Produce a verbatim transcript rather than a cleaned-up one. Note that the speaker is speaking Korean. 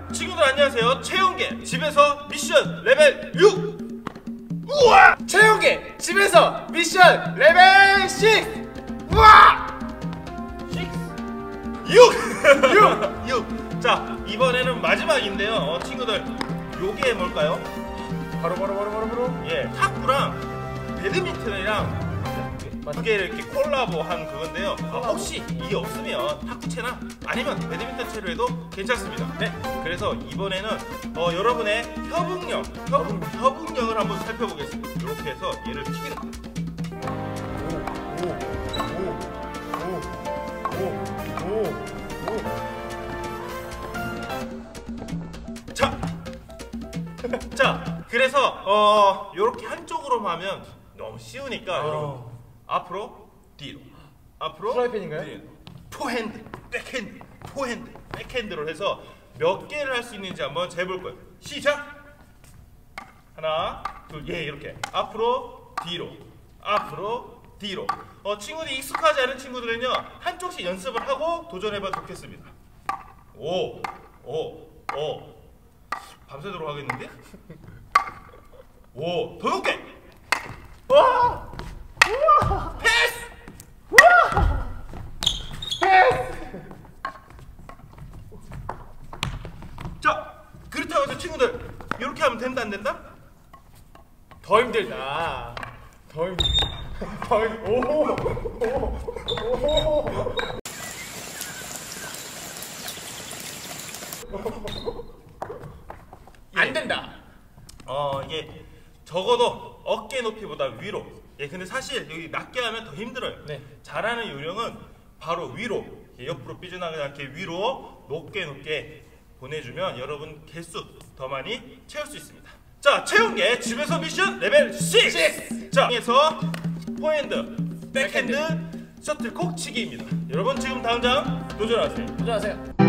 친구들 안녕하세요. 채용계 집에서 미션 레벨 육. 우와! 채용계 집에서 미션 레벨 육. 우와! 육! 육! 육! 자, 이번에는 마지막인데요. 어, 친구들, 요게 뭘까요? 바로 바로 바로 바로 바로 예, 탁구랑 배드민턴이랑 두 개를 이렇게 콜라보한 그건데요. 어, 혹시 이게 없으면 탁구채나 아니면 배드민턴 채로 해도 괜찮습니다. 네. 그래서 이번에는 어, 여러분의 협응력, 협응, 협응력을 한번 살펴보겠습니다. 이렇게 해서 얘를 튀기는 거예요. 자, 자, 그래서 어 이렇게 한쪽으로만 하면 너무 쉬우니까 어. 여러분 앞으로 뒤로, 앞으로 프라이팬인가요? 뒤로. 포핸드, 백핸드, 포핸드, 백핸드로 해서 몇 개를 할 수 있는지 한번 재볼 거예요. 시작. 하나, 둘, 예, 이렇게 앞으로 뒤로, 앞으로 뒤로. 어, 친구들이 익숙하지 않은 친구들은요 한쪽씩 연습을 하고 도전해봐도 좋겠습니다. 오, 오, 오. 밤새도록 하겠는데? 오, 더 높게. 와! 우와! 패스. 우와! 패스! 자, 그렇다고 해서 친구들 이렇게 하면 된다 안 된다? 더 힘들다. 더 힘들. 더 힘. 오! 오! 오! 안 된다. 어, 이게 적어도 어깨 높이보다 위로. 예, 근데 사실 여기 낮게 하면 더 힘들어요. 네. 잘하는 요령은 바로 위로, 옆으로 삐져나가지 않게 위로 높게 높게 보내주면 여러분 개수 더 많이 채울 수 있습니다. 자, 채운게 집에서 미션 레벨 육. 자, 여기서 포핸드, 백핸드, 셔틀콕 치기입니다. 여러분 지금 당장 도전하세요. 도전하세요.